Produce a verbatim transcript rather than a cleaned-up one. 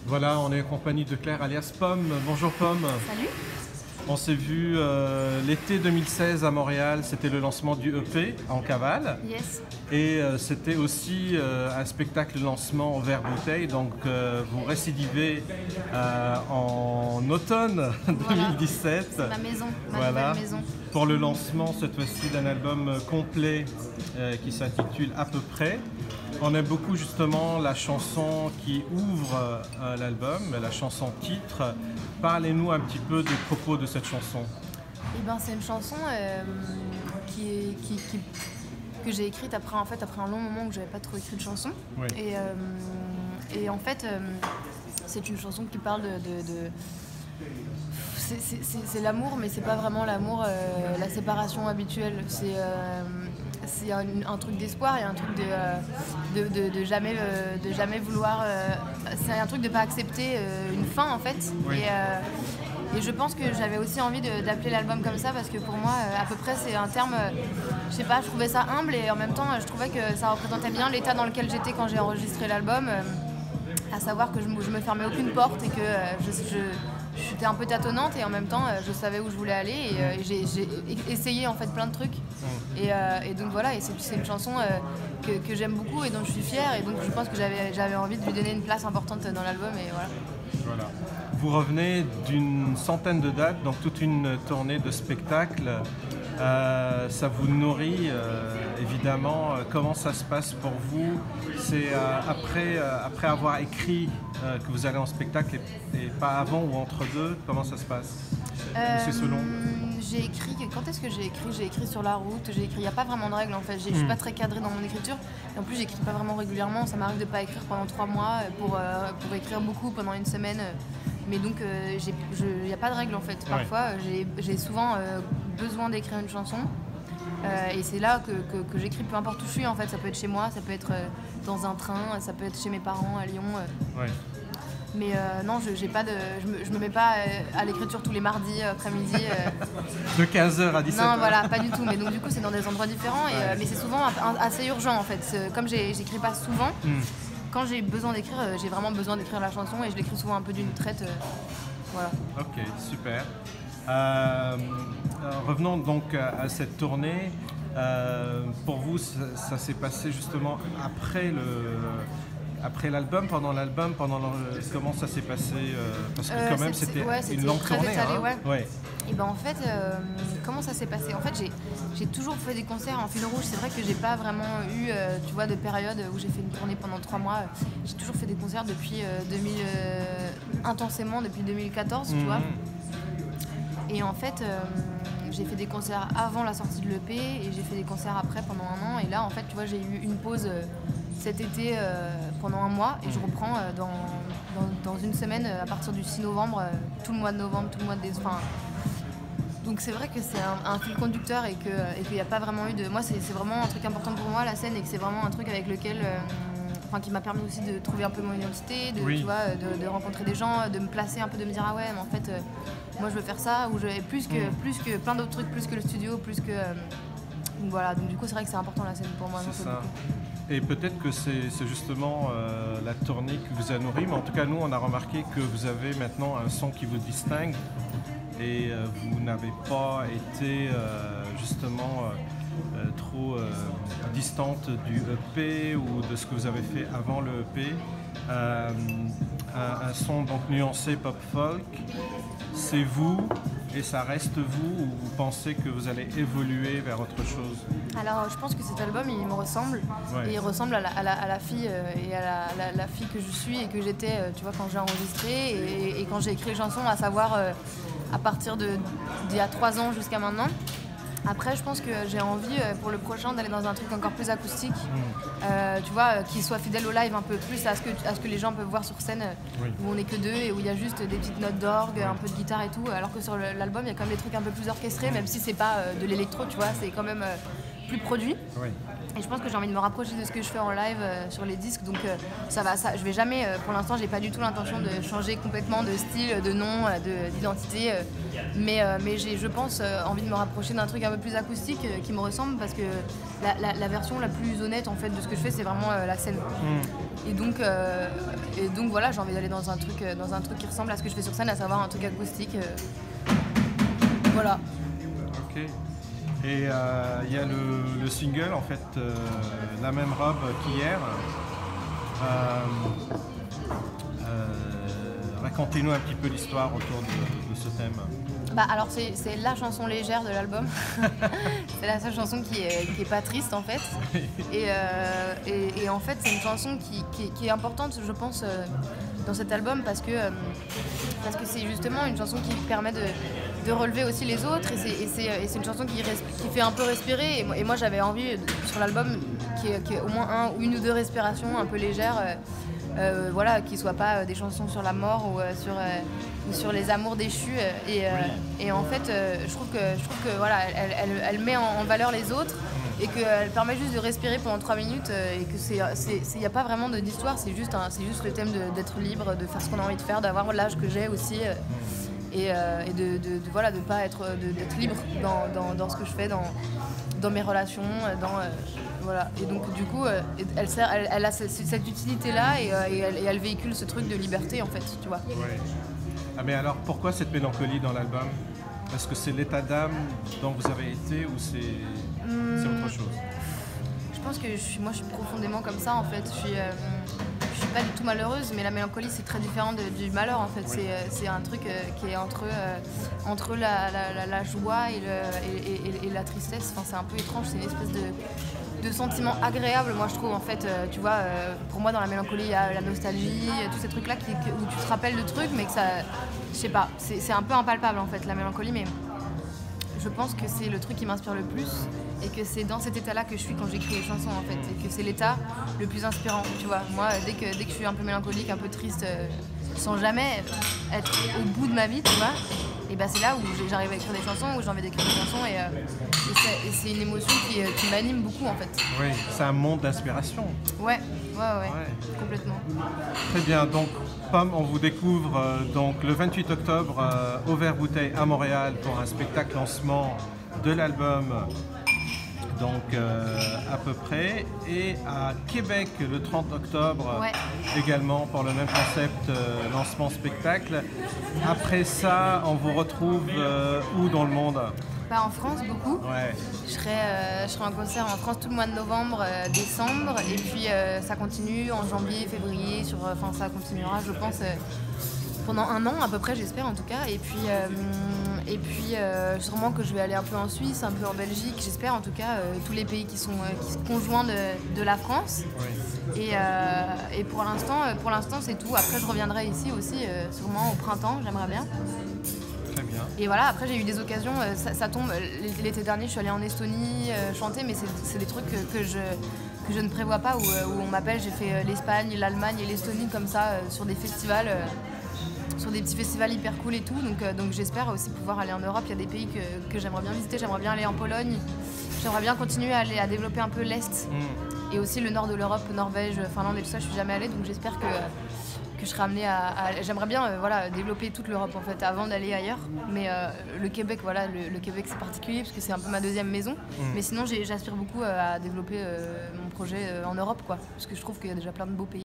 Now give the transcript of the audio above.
Voilà, on est en compagnie de Claire alias Pomme. Bonjour Pomme. Salut. On s'est vu euh, l'été deux mille seize à Montréal, c'était le lancement du E P en cavale. Yes. Et euh, c'était aussi euh, un spectacle lancement au verre bouteille. Donc euh, vous récidivez euh, en automne Voilà. deux mille dix-sept. Ma maison, ma Voilà. nouvelle maison. Pour le lancement cette fois-ci d'un album complet euh, qui s'intitule À peu près. On aime beaucoup justement la chanson qui ouvre euh, l'album, la chanson titre. Parlez-nous un petit peu des propos de cette chanson. Eh ben, c'est une chanson euh, qui est, qui, qui- que j'ai écrite après, en fait, après un long moment où j'avais pas trop écrit de chanson. Oui. Et, euh, et en fait, euh, c'est une chanson qui parle de... de- de- c'est, c'est- c'est- c'est l'amour, mais c'est pas vraiment l'amour, euh, la séparation habituelle. C'est euh, c'est un, un truc d'espoir et un truc de, euh, de, de- de jamais, euh, de jamais vouloir. euh, c'est un truc de pas accepter euh, une fin en fait. Oui. Et, euh, et je pense que j'avais aussi envie de- d'appeler l'album comme ça parce que pour moi, euh, à peu près, c'est un terme. euh, je sais pas, je trouvais ça humble et en même temps, je trouvais que ça représentait bien l'état dans lequel j'étais quand j'ai enregistré l'album. euh, à savoir que je me, je me fermais aucune porte et que euh, je, je- j'étais un peu tâtonnante et en même temps euh, je savais où je voulais aller et, euh, et j'ai, j'ai essayé en fait plein de trucs et, euh, et donc voilà, et c'est, c'est une chanson euh, que, que j'aime beaucoup et dont je suis fière et donc je pense que j'avais, j'avais envie de lui donner une place importante dans l'album et voilà. Voilà. Vous revenez d'une centaine de dates, donc toute une tournée de spectacles. Euh, ça vous nourrit euh, évidemment. Comment ça se passe pour vous? C'est euh, après, euh, après avoir écrit euh, que vous allez en spectacle et, et pas avant ou entre deux? Comment ça se passe? Monsieur Solon. J'ai écrit, quand est-ce que j'ai écrit? J'ai écrit sur la route, j'ai écrit, il n'y a pas vraiment de règles en fait, J'ai- je suis Mm. pas très cadrée dans mon écriture et en plus j'écris pas vraiment régulièrement, ça m'arrive de pas écrire pendant trois mois pour, euh, pour écrire beaucoup pendant une semaine, mais donc euh, j'ai- je- il n'y a pas de règles en fait, parfois euh, j'ai- j'ai souvent euh, besoin d'écrire une chanson euh, et c'est là que, que- que j'écris peu importe où je suis en fait, ça peut être chez moi, ça peut être euh, dans un train, ça peut être chez mes parents à Lyon. euh, Ouais. Mais euh, non, je, j'ai pas de, je, me, je me mets pas euh, à l'écriture tous les mardis euh, après-midi. euh. De quinze heures à dix-sept heures. Non, voilà, pas du tout. Mais donc du coup, c'est dans des endroits différents. Et, Ouais. euh, mais c'est souvent un- un- assez urgent en fait. C'est- Comme j'ai- j'écris pas souvent, Mm. quand j'ai besoin d'écrire, euh, j'ai vraiment besoin d'écrire la chanson et je l'écris souvent un peu d'une traite. euh, voilà. Ok, super. Euh, euh, revenons donc à, à cette tournée. Euh, pour vous, ça, ça s'est passé justement après le, après l'album, pendant l'album, pendant le- comment ça s'est passé euh, Parce que Euh, quand même, c'est- c'était ouais, une c'était longue très tournée. étalé, hein. ouais. Ouais. Et ben en fait, euh, comment ça s'est passé? En fait, j'ai, j'ai toujours fait des concerts en fil rouge. C'est vrai que j'ai pas vraiment eu, euh, tu vois, de période où j'ai fait une tournée pendant trois mois. J'ai toujours fait des concerts depuis euh, deux mille, euh, intensément depuis deux mille quatorze, tu Mhm. vois. Et en fait, euh, j'ai fait des concerts avant la sortie de l'E P et j'ai fait des concerts après pendant un an. Et là, en fait, tu vois, j'ai eu une pause euh, cet été euh, pendant un mois et je reprends euh, dans, dans, dans une semaine euh, à partir du six novembre, euh, tout le mois de novembre, tout le mois de décembre. Donc c'est vrai que c'est un, un fil conducteur et que et qu'il n'y a pas vraiment eu de... Moi, c'est, c'est vraiment un truc important pour moi, la scène, et que c'est vraiment un truc avec lequel... euh, Enfin, qui m'a permis aussi de trouver un peu mon identité, de, Oui. tu vois, de, de rencontrer des gens, de me placer un peu, de me dire ah ouais, mais en fait, euh, moi je veux faire ça, ou je, et plus que, Mm. plus que plein d'autres trucs, plus que le studio, plus que... euh, donc voilà, donc du coup c'est vrai que c'est important la scène pour moi. j'en C'est fais ça. beaucoup. Et peut-être que c'est c'est justement euh, la tournée qui vous a nourri, mais en tout cas, nous, on a remarqué que vous avez maintenant un son qui vous distingue et euh, vous n'avez pas été euh, justement euh, euh, trop euh, distante du E P ou de ce que vous avez fait avant le E P. Euh, un, un son donc nuancé pop-folk, c'est vous et ça reste vous, ou vous pensez que vous allez évoluer vers autre chose? Alors je pense que cet album il me ressemble, Ouais. et il ressemble à la, à la- à la fille euh, et à la, la- la fille que je suis et que j'étais euh, tu vois, quand j'ai enregistré et, et quand j'ai écrit les chansons, à savoir euh, à partir de, d'il y a trois ans jusqu'à maintenant. Après, je pense que j'ai envie euh, pour le prochain d'aller dans un truc encore plus acoustique, euh, tu vois, euh, qui soit fidèle au live un peu plus à ce que, à ce que les gens peuvent voir sur scène, euh, Oui. où on n'est que deux et où il y a juste des petites notes d'orgue, un peu de guitare et tout. Alors que sur le- l'album, il y a quand même des trucs un peu plus orchestrés, même si c'est pas euh, de l'électro, tu vois, c'est quand même euh, plus produit. Oui. Et je pense que j'ai envie de me rapprocher de ce que je fais en live euh, sur les disques, donc euh, ça va, ça, je vais jamais, euh, pour l'instant j'ai pas du tout l'intention de changer complètement de style, de nom, euh, de- d'identité, euh, mais, euh, mais j'ai, je pense, euh, envie de me rapprocher d'un truc un peu plus acoustique euh, qui me ressemble, parce que la, la- la version la plus honnête en fait de ce que je fais, c'est vraiment euh, la scène. Mm. Et donc, euh, et donc voilà, j'ai envie d'aller dans un truc, euh, dans un truc qui ressemble à ce que je fais sur scène, à savoir un truc acoustique. euh, voilà. Ok. Et euh, il y a le, le single, en fait, euh, La même robe qu'hier. Euh, euh, Racontez-nous un petit peu l'histoire autour de, de ce thème. Bah alors c'est, c'est la chanson légère de l'album. C'est la seule chanson qui est, qui est pas triste en fait. Et, euh, et, et en fait c'est une chanson qui, qui, qui est importante je pense euh, dans cet album parce que, euh, parce que c'est justement une chanson qui permet de, de relever aussi les autres et c'est, et c'est, et c'est une chanson qui, resp- qui fait un peu respirer et moi, et moi j'avais envie sur l'album qu'il y ait, qu'il y ait au moins un ou une ou deux respirations un peu légères. Euh, Euh, voilà, qui ne soient pas euh, des chansons sur la mort ou, euh, sur, euh, ou sur les amours déchus. Euh, et, euh, Oui. et en fait, euh, je trouve que, je trouve que voilà, elle, elle, elle met en, en valeur les autres et qu'elle permet juste de respirer pendant trois minutes euh, et que c'est, c'est, c'est, y a pas vraiment de, d'histoire, c'est juste, un, c'est juste le thème de, d'être libre, de faire ce qu'on a envie de faire, d'avoir l'âge que j'ai aussi. Euh, et, euh, et de, de, de voilà de pas être de, d'être libre dans, dans, dans ce que je fais, dans, dans mes relations, dans euh, voilà. Et donc du coup euh, elle, sert, elle, elle a cette, cette utilité là et, euh, et, elle, et elle véhicule ce truc de liberté en fait, tu vois. Ouais. Ah mais alors pourquoi cette mélancolie dans l'album? Est-ce que c'est l'état d'âme dont vous avez été ou c'est, Hum, c'est autre chose? Je pense que je suis, moi je suis profondément comme ça en fait. Je suis, euh, je suis pas du tout malheureuse, mais la mélancolie c'est très différent de- du malheur en fait. Oui. C'est, euh, c'est un truc euh, qui est entre, euh, entre la, la- la- la joie et, le, et, et- et la tristesse. Enfin, c'est un peu étrange, c'est une espèce de, de sentiment agréable, moi je trouve en fait. Euh, tu vois, euh, pour moi dans la mélancolie il y a la nostalgie, euh, tous ces trucs là qui, que- où tu te rappelles de trucs, mais que ça, je sais pas, c'est, c'est un peu impalpable en fait la mélancolie, mais je pense que c'est le truc qui m'inspire le plus et que c'est dans cet état-là que je suis quand j'écris les chansons en fait et que c'est l'état le plus inspirant, tu vois. Moi, dès que, dès que je suis un peu mélancolique, un peu triste, euh, sans jamais être au bout de ma vie, tu vois, et ben c'est là où j'ai- j'arrive à écrire des chansons, où j'ai envie d'écrire des chansons et, euh, et, c'est, et c'est une émotion qui, euh, qui m'anime beaucoup en fait. Oui, c'est un monde d'inspiration. Ouais, ouais, ouais, Ouais. complètement. Très bien, donc Pomme, on vous découvre euh, donc le vingt-huit octobre euh, au Vert Bouteille à Montréal pour un spectacle lancement de l'album, donc euh, à peu près, et à Québec le trente octobre Ouais. également pour le même concept, euh, lancement spectacle. Après ça, on vous retrouve euh, où dans le monde? Pas en France beaucoup. Ouais, Je serai, euh, je serai en concert en France tout le mois de novembre, euh, décembre, et puis euh, ça continue en janvier, février, sur, enfin ça continuera je pense euh, pendant un an à peu près, j'espère en tout cas. Et puis, euh, et puis euh, sûrement que je vais aller un peu en Suisse, un peu en Belgique, j'espère en tout cas, euh, tous les pays qui sont, euh, qui sont conjoints de, de la France. oui. Et, euh, et pour l'instant, euh, pour l'instant c'est tout. Après je reviendrai ici aussi, euh, sûrement au printemps, j'aimerais bien. Très bien. Et voilà, après j'ai eu des occasions, euh, ça, ça tombe, l'été dernier je suis allée en Estonie euh, chanter, mais c'est, c'est des trucs que, que, je, que je ne prévois pas, où, euh, où on m'appelle, j'ai fait euh, l'Espagne, l'Allemagne et l'Estonie comme ça, euh, sur des festivals, euh, sur des petits festivals hyper cool et tout, donc, euh, donc j'espère aussi pouvoir aller en Europe. Il y a des pays que, que j'aimerais bien visiter, j'aimerais bien aller en Pologne, j'aimerais bien continuer à, aller, à développer un peu l'Est, Mm. et aussi le nord de l'Europe, Norvège, Finlande et tout ça, je suis jamais allée, donc j'espère que... que je serai amenée à, à- j'aimerais bien euh, voilà, développer toute l'Europe en fait avant d'aller ailleurs, mais euh, le Québec voilà, le, le Québec c'est particulier parce que c'est un peu ma deuxième maison, mais sinon j'ai- j'aspire beaucoup euh, à développer euh, mon projet euh, en Europe quoi, parce que je trouve qu'il y a déjà plein de beaux pays.